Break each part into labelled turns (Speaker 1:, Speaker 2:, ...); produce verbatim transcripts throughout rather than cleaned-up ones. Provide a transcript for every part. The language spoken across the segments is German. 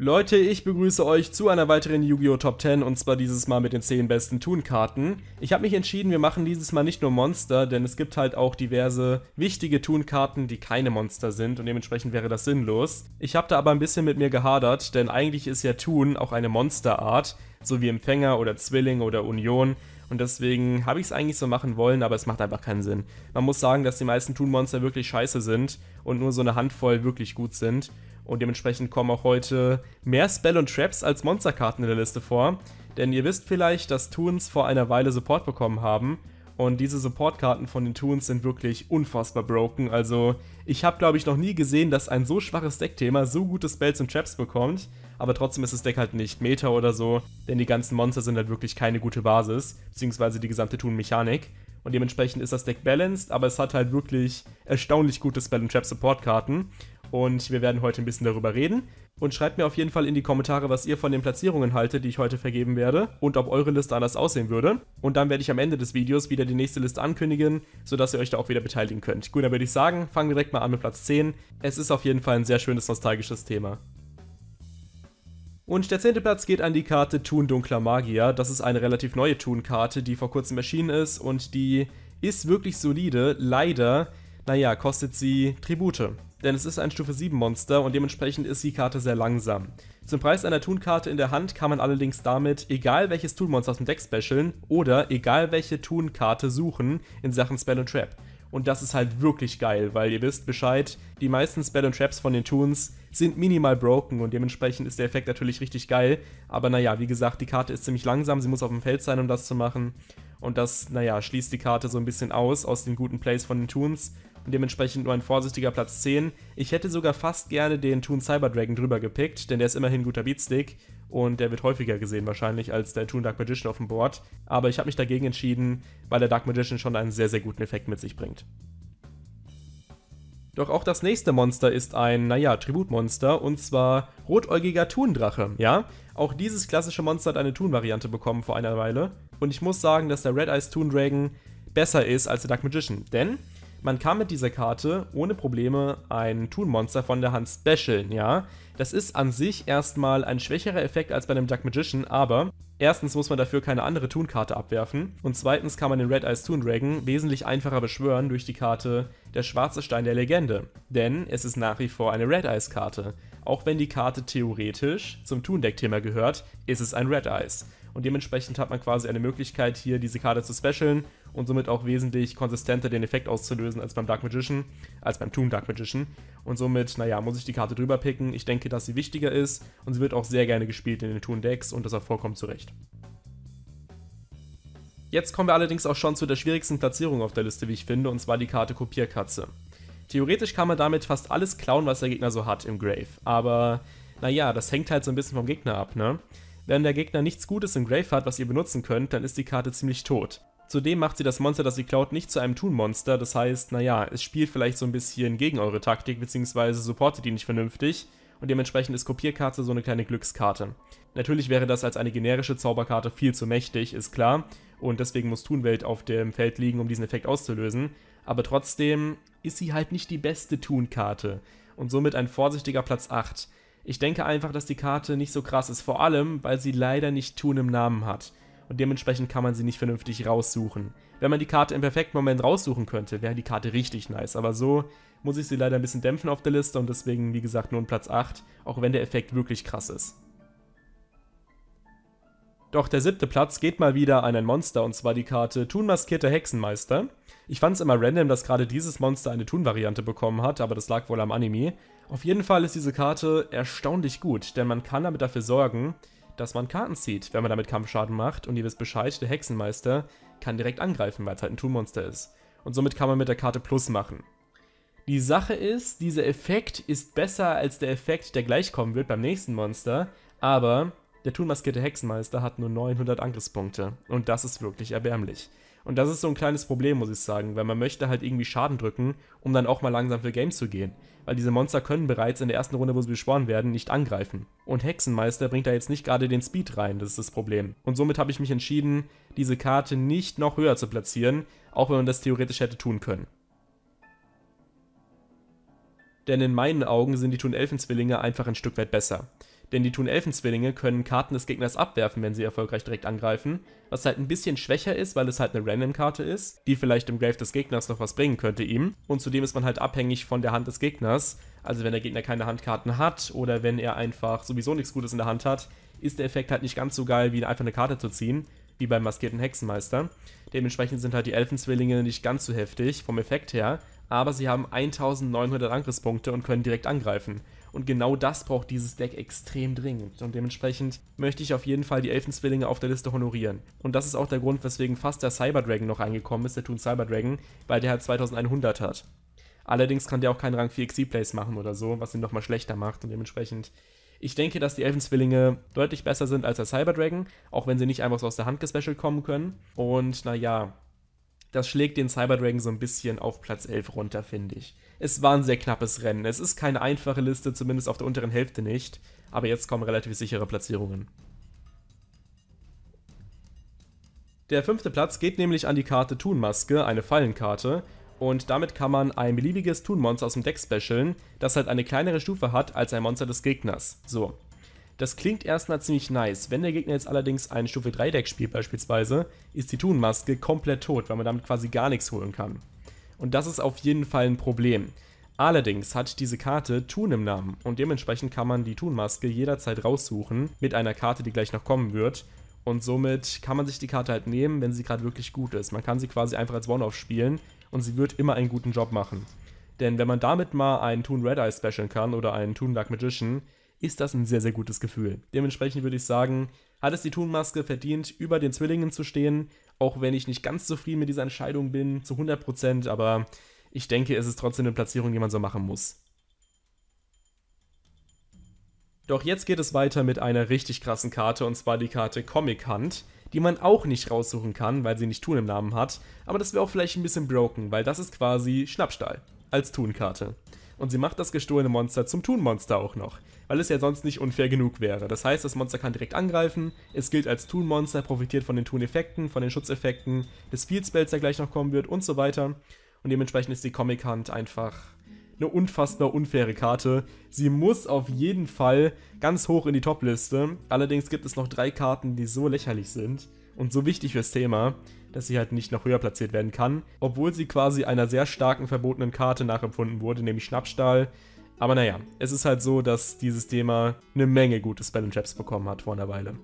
Speaker 1: Leute, ich begrüße euch zu einer weiteren Yu-Gi-Oh! Top zehn und zwar dieses Mal mit den zehn besten Toon-Karten. Ich habe mich entschieden, wir machen dieses Mal nicht nur Monster, denn es gibt halt auch diverse wichtige Toon-Karten, die keine Monster sind und dementsprechend wäre das sinnlos. Ich habe da aber ein bisschen mit mir gehadert, denn eigentlich ist ja Toon auch eine Monsterart, so wie Empfänger oder Zwilling oder Union. Und deswegen habe ich es eigentlich so machen wollen, aber es macht einfach keinen Sinn. Man muss sagen, dass die meisten Toon-Monster wirklich scheiße sind und nur so eine Handvoll wirklich gut sind. Und dementsprechend kommen auch heute mehr Spell und Traps als Monsterkarten in der Liste vor. Denn ihr wisst vielleicht, dass Toons vor einer Weile Support bekommen haben. Und diese Support-Karten von den Toons sind wirklich unfassbar broken. Also ich habe, glaube ich, noch nie gesehen, dass ein so schwaches Deckthema so gute Spells und Traps bekommt. Aber trotzdem ist das Deck halt nicht Meta oder so, denn die ganzen Monster sind halt wirklich keine gute Basis, beziehungsweise die gesamte Toon-Mechanik. Und dementsprechend ist das Deck balanced, aber es hat halt wirklich erstaunlich gute Spell- und Trap-Support-Karten. Und wir werden heute ein bisschen darüber reden. Und schreibt mir auf jeden Fall in die Kommentare, was ihr von den Platzierungen haltet, die ich heute vergeben werde. Und ob eure Liste anders aussehen würde. Und dann werde ich am Ende des Videos wieder die nächste Liste ankündigen, sodass ihr euch da auch wieder beteiligen könnt. Gut, dann würde ich sagen, fangen wir direkt mal an mit Platz zehn. Es ist auf jeden Fall ein sehr schönes, nostalgisches Thema. Und der zehnte Platz geht an die Karte Toon Dunkler Magier. Das ist eine relativ neue Toon-Karte, die vor kurzem erschienen ist. Und die ist wirklich solide. Leider, naja, kostet sie Tribute. Denn es ist ein Stufe sieben Monster und dementsprechend ist die Karte sehr langsam. Zum Preis einer Toon-Karte in der Hand kann man allerdings damit egal welches Toon-Monster aus dem Deck specialen oder egal welche Toon-Karte suchen in Sachen Spell und Trap. Und das ist halt wirklich geil, weil ihr wisst Bescheid, die meisten Spell und Traps von den Toons sind minimal broken und dementsprechend ist der Effekt natürlich richtig geil. Aber naja, wie gesagt, die Karte ist ziemlich langsam, sie muss auf dem Feld sein, um das zu machen. Und das, naja, schließt die Karte so ein bisschen aus, aus den guten Plays von den Toons. Und dementsprechend nur ein vorsichtiger Platz zehn. Ich hätte sogar fast gerne den Toon Cyber Dragon drüber gepickt, denn der ist immerhin ein guter Beatstick und der wird häufiger gesehen wahrscheinlich als der Toon Dark Magician auf dem Board. Aber ich habe mich dagegen entschieden, weil der Dark Magician schon einen sehr, sehr guten Effekt mit sich bringt. Doch auch das nächste Monster ist ein, naja, Tributmonster und zwar rotäugiger Toon-Drache, ja? Auch dieses klassische Monster hat eine Toon-Variante bekommen vor einer Weile und ich muss sagen, dass der Red Eyes Toon Dragon besser ist als der Dark Magician, denn man kann mit dieser Karte ohne Probleme ein Toon-Monster von der Hand specialen, ja. Das ist an sich erstmal ein schwächerer Effekt als bei einem Dark Magician, aber erstens muss man dafür keine andere Toon-Karte abwerfen und zweitens kann man den Red Eyes Toon Dragon wesentlich einfacher beschwören durch die Karte Der schwarze Stein der Legende, denn es ist nach wie vor eine Red Eyes Karte. Auch wenn die Karte theoretisch zum Toon-Deck-Thema gehört, ist es ein Red Eyes. Und dementsprechend hat man quasi eine Möglichkeit, hier diese Karte zu specialen und somit auch wesentlich konsistenter den Effekt auszulösen als beim Dark Magician, als beim Toon Dark Magician. Und somit, naja, muss ich die Karte drüber picken. Ich denke, dass sie wichtiger ist und sie wird auch sehr gerne gespielt in den Toon-Decks und das auch vollkommen zurecht. Jetzt kommen wir allerdings auch schon zu der schwierigsten Platzierung auf der Liste, wie ich finde, und zwar die Karte Kopierkatze. Theoretisch kann man damit fast alles klauen, was der Gegner so hat im Grave, aber naja, das hängt halt so ein bisschen vom Gegner ab, ne? Wenn der Gegner nichts Gutes im Grave hat, was ihr benutzen könnt, dann ist die Karte ziemlich tot. Zudem macht sie das Monster, das sie klaut, nicht zu einem Toon-Monster, das heißt, naja, es spielt vielleicht so ein bisschen gegen eure Taktik, beziehungsweise supportet die nicht vernünftig und dementsprechend ist Kopierkarte so eine kleine Glückskarte. Natürlich wäre das als eine generische Zauberkarte viel zu mächtig, ist klar, und deswegen muss Toonwelt auf dem Feld liegen, um diesen Effekt auszulösen, aber trotzdem ist sie halt nicht die beste Toon-Karte und somit ein vorsichtiger Platz acht. Ich denke einfach, dass die Karte nicht so krass ist, vor allem, weil sie leider nicht Toon im Namen hat. Und dementsprechend kann man sie nicht vernünftig raussuchen. Wenn man die Karte im perfekten Moment raussuchen könnte, wäre die Karte richtig nice. Aber so muss ich sie leider ein bisschen dämpfen auf der Liste und deswegen, wie gesagt, nur ein Platz acht, auch wenn der Effekt wirklich krass ist. Doch der siebte Platz geht mal wieder an ein Monster, und zwar die Karte Toon Maskierter Hexenmeister. Ich fand es immer random, dass gerade dieses Monster eine Toon-Variante bekommen hat, aber das lag wohl am Anime. Auf jeden Fall ist diese Karte erstaunlich gut, denn man kann damit dafür sorgen, dass man Karten zieht, wenn man damit Kampfschaden macht. Und ihr wisst Bescheid, der Hexenmeister kann direkt angreifen, weil es halt ein Toon-Monster ist. Und somit kann man mit der Karte Plus machen. Die Sache ist, dieser Effekt ist besser als der Effekt, der gleich kommen wird beim nächsten Monster, aber der Toon-maskierte Hexenmeister hat nur neunhundert Angriffspunkte und das ist wirklich erbärmlich. Und das ist so ein kleines Problem, muss ich sagen, weil man möchte halt irgendwie Schaden drücken, um dann auch mal langsam für Games zu gehen. Weil diese Monster können bereits in der ersten Runde, wo sie beschworen werden, nicht angreifen. Und Hexenmeister bringt da jetzt nicht gerade den Speed rein, das ist das Problem. Und somit habe ich mich entschieden, diese Karte nicht noch höher zu platzieren, auch wenn man das theoretisch hätte tun können. Denn in meinen Augen sind die Toon-Elfen-Zwillinge einfach ein Stück weit besser. Denn die Toon-Elfen-Zwillinge können Karten des Gegners abwerfen, wenn sie erfolgreich direkt angreifen, was halt ein bisschen schwächer ist, weil es halt eine Random-Karte ist, die vielleicht im Grave des Gegners noch was bringen könnte ihm. Und zudem ist man halt abhängig von der Hand des Gegners. Also wenn der Gegner keine Handkarten hat oder wenn er einfach sowieso nichts Gutes in der Hand hat, ist der Effekt halt nicht ganz so geil, wie einfach eine Karte zu ziehen, wie beim maskierten Hexenmeister. Dementsprechend sind halt die Elfenzwillinge nicht ganz so heftig vom Effekt her, aber sie haben eintausendneunhundert Angriffspunkte und können direkt angreifen. Und genau das braucht dieses Deck extrem dringend. Und dementsprechend möchte ich auf jeden Fall die Elfenzwillinge auf der Liste honorieren. Und das ist auch der Grund, weswegen fast der Cyberdragon noch reingekommen ist, der Toon Cyberdragon, weil der halt zweitausendeinhundert hat. Allerdings kann der auch keinen Rang vier X P-Plays machen oder so, was ihn nochmal schlechter macht. Und dementsprechend, ich denke, dass die Elfenzwillinge deutlich besser sind als der Cyberdragon, auch wenn sie nicht einfach so aus der Hand gespecialt kommen können. Und naja, das schlägt den Cyberdragon so ein bisschen auf Platz elf runter, finde ich. Es war ein sehr knappes Rennen. Es ist keine einfache Liste, zumindest auf der unteren Hälfte nicht. Aber jetzt kommen relativ sichere Platzierungen. Der fünfte Platz geht nämlich an die Karte Toon-Maske, eine Fallenkarte. Und damit kann man ein beliebiges Toon-Monster aus dem Deck specialen, das halt eine kleinere Stufe hat als ein Monster des Gegners. So. Das klingt erstmal ziemlich nice. Wenn der Gegner jetzt allerdings ein Stufe drei Deck spielt beispielsweise, ist die Toon-Maske komplett tot, weil man damit quasi gar nichts holen kann. Und das ist auf jeden Fall ein Problem. Allerdings hat diese Karte Toon im Namen und dementsprechend kann man die Toon-Maske jederzeit raussuchen mit einer Karte, die gleich noch kommen wird. Und somit kann man sich die Karte halt nehmen, wenn sie gerade wirklich gut ist. Man kann sie quasi einfach als One-Off spielen und sie wird immer einen guten Job machen. Denn wenn man damit mal einen Toon Red Eye specialen kann oder einen Toon Dark Magician, ist das ein sehr, sehr gutes Gefühl. Dementsprechend würde ich sagen, hat es die Toon-Maske verdient, über den Zwillingen zu stehen, auch wenn ich nicht ganz zufrieden mit dieser Entscheidung bin, zu hundert Prozent, aber ich denke, es ist trotzdem eine Platzierung, die man so machen muss. Doch jetzt geht es weiter mit einer richtig krassen Karte, und zwar die Karte Comic Hunt, die man auch nicht raussuchen kann, weil sie nicht Toon im Namen hat, aber das wäre auch vielleicht ein bisschen broken, weil das ist quasi Schnappstahl als Toon-Karte. Und sie macht das gestohlene Monster zum Toon-Monster auch noch, weil es ja sonst nicht unfair genug wäre. Das heißt, das Monster kann direkt angreifen, es gilt als Toon-Monster, profitiert von den Toon-Effekten, von den Schutzeffekten, des Field-Spells, der gleich noch kommen wird und so weiter. Und dementsprechend ist die Comic Hunt einfach eine unfassbar unfaire Karte. Sie muss auf jeden Fall ganz hoch in die Top-Liste. Allerdings gibt es noch drei Karten, die so lächerlich sind und so wichtig fürs Thema, dass sie halt nicht noch höher platziert werden kann, obwohl sie quasi einer sehr starken verbotenen Karte nachempfunden wurde, nämlich Schnappstahl. Aber naja, es ist halt so, dass dieses Thema eine Menge gute Spell and Traps bekommen hat vor einer Weile.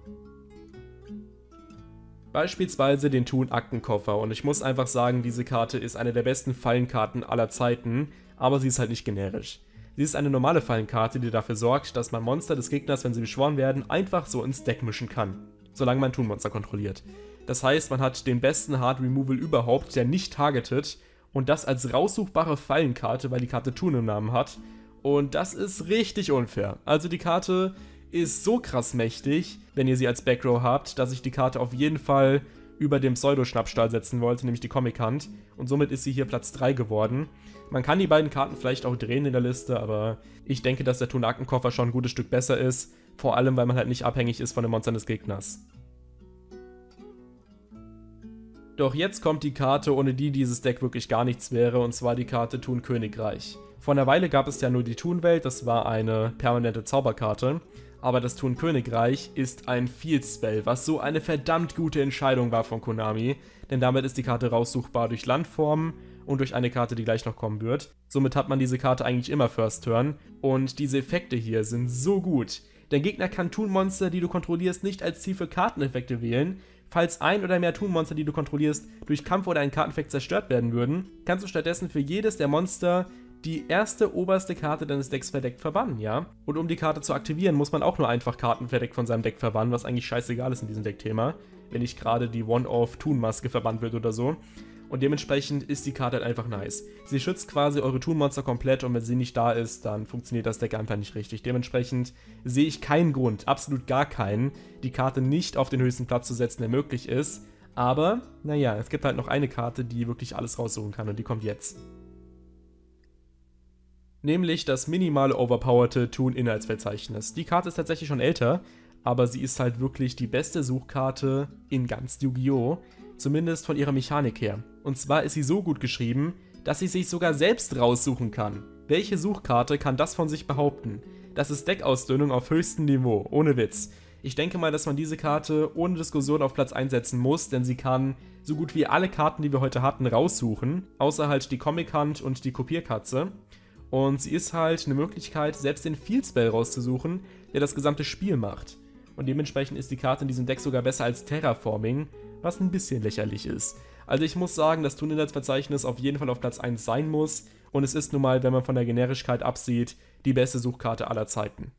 Speaker 1: Beispielsweise den Toon Aktenkoffer, und ich muss einfach sagen, diese Karte ist eine der besten Fallenkarten aller Zeiten, aber sie ist halt nicht generisch. Sie ist eine normale Fallenkarte, die dafür sorgt, dass man Monster des Gegners, wenn sie beschworen werden, einfach so ins Deck mischen kann, solange man Toon-Monster kontrolliert. Das heißt, man hat den besten Hard Removal überhaupt, der nicht targetet, und das als raussuchbare Fallenkarte, weil die Karte Toon im Namen hat. Und das ist richtig unfair. Also die Karte ist so krass mächtig, wenn ihr sie als Backrow habt, dass ich die Karte auf jeden Fall über dem Pseudo-Schnappstahl setzen wollte, nämlich die Comic Hunt. Und somit ist sie hier Platz drei geworden. Man kann die beiden Karten vielleicht auch drehen in der Liste, aber ich denke, dass der Toon Aktenkoffer schon ein gutes Stück besser ist. Vor allem, weil man halt nicht abhängig ist von den Monstern des Gegners. Doch jetzt kommt die Karte, ohne die dieses Deck wirklich gar nichts wäre, und zwar die Karte Toon Königreich. Vor einer Weile gab es ja nur die Toon-Welt, das war eine permanente Zauberkarte, aber das Toon Königreich ist ein Field Spell, was so eine verdammt gute Entscheidung war von Konami, denn damit ist die Karte raussuchbar durch Landformen und durch eine Karte, die gleich noch kommen wird. Somit hat man diese Karte eigentlich immer First Turn, und diese Effekte hier sind so gut. Der Gegner kann Toon-Monster, die du kontrollierst, nicht als Ziel für Karteneffekte wählen. Falls ein oder mehr Toon-Monster, die du kontrollierst, durch Kampf oder einen Karteneffekt zerstört werden würden, kannst du stattdessen für jedes der Monster die erste oberste Karte deines Decks verdeckt verbannen, ja? Und um die Karte zu aktivieren, muss man auch nur einfach Karten verdeckt von seinem Deck verbannen, was eigentlich scheißegal ist in diesem Deckthema, wenn nicht gerade die One-Off-Toon-Maske verbannt wird oder so. Und dementsprechend ist die Karte halt einfach nice. Sie schützt quasi eure Toon-Monster komplett, und wenn sie nicht da ist, dann funktioniert das Deck einfach nicht richtig. Dementsprechend sehe ich keinen Grund, absolut gar keinen, die Karte nicht auf den höchsten Platz zu setzen, der möglich ist. Aber, naja, es gibt halt noch eine Karte, die wirklich alles raussuchen kann, und die kommt jetzt. Nämlich das minimale overpowerte Toon-Inhaltsverzeichnis. Die Karte ist tatsächlich schon älter, aber sie ist halt wirklich die beste Suchkarte in ganz Yu-Gi-Oh!, zumindest von ihrer Mechanik her. Und zwar ist sie so gut geschrieben, dass sie sich sogar selbst raussuchen kann. Welche Suchkarte kann das von sich behaupten? Das ist Deckausdünnung auf höchstem Niveau, ohne Witz. Ich denke mal, dass man diese Karte ohne Diskussion auf Platz eins setzen muss, denn sie kann so gut wie alle Karten, die wir heute hatten, raussuchen, außer halt die Comic Hand und die Kopierkatze. Und sie ist halt eine Möglichkeit, selbst den Field Spell rauszusuchen, der das gesamte Spiel macht. Und dementsprechend ist die Karte in diesem Deck sogar besser als Terraforming, was ein bisschen lächerlich ist. Also ich muss sagen, dass Tun-Index-Verzeichnis auf jeden Fall auf Platz eins sein muss. Und es ist nun mal, wenn man von der Generischkeit absieht, die beste Suchkarte aller Zeiten.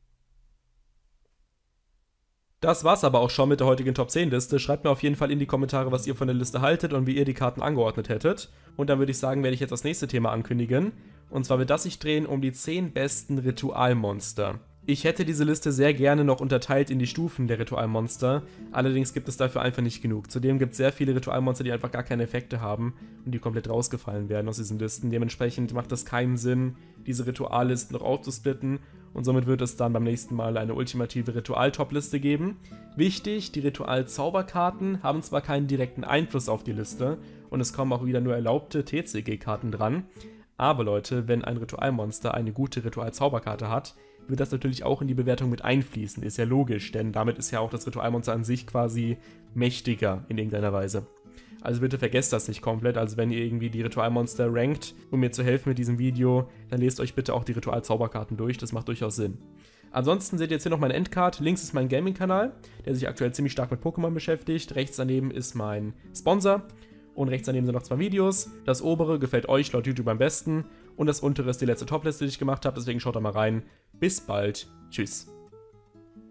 Speaker 1: Das war's aber auch schon mit der heutigen Top zehn Liste. Schreibt mir auf jeden Fall in die Kommentare, was ihr von der Liste haltet und wie ihr die Karten angeordnet hättet. Und dann würde ich sagen, werde ich jetzt das nächste Thema ankündigen. Und zwar wird das sich drehen um die zehn besten Ritualmonster. Ich hätte diese Liste sehr gerne noch unterteilt in die Stufen der Ritualmonster, allerdings gibt es dafür einfach nicht genug. Zudem gibt es sehr viele Ritualmonster, die einfach gar keine Effekte haben und die komplett rausgefallen werden aus diesen Listen. Dementsprechend macht es keinen Sinn, diese Rituallisten noch aufzusplitten und somit wird es dann beim nächsten Mal eine ultimative Ritual-Top-Liste geben. Wichtig, die Ritual-Zauberkarten haben zwar keinen direkten Einfluss auf die Liste und es kommen auch wieder nur erlaubte T C G-Karten dran, aber Leute, wenn ein Ritualmonster eine gute Ritual-Zauberkarte hat, wird das natürlich auch in die Bewertung mit einfließen, ist ja logisch, denn damit ist ja auch das Ritualmonster an sich quasi mächtiger in irgendeiner Weise. Also bitte vergesst das nicht komplett, also wenn ihr irgendwie die Ritualmonster rankt, um mir zu helfen mit diesem Video, dann lest euch bitte auch die Ritual-Zauberkarten durch, das macht durchaus Sinn. Ansonsten seht ihr jetzt hier noch meine Endcard, links ist mein Gaming-Kanal, der sich aktuell ziemlich stark mit Pokémon beschäftigt, rechts daneben ist mein Sponsor und rechts daneben sind noch zwei Videos. Das obere gefällt euch laut YouTube am besten und das untere ist die letzte Topliste, die ich gemacht habe, deswegen schaut da mal rein. Bis bald, tschüss.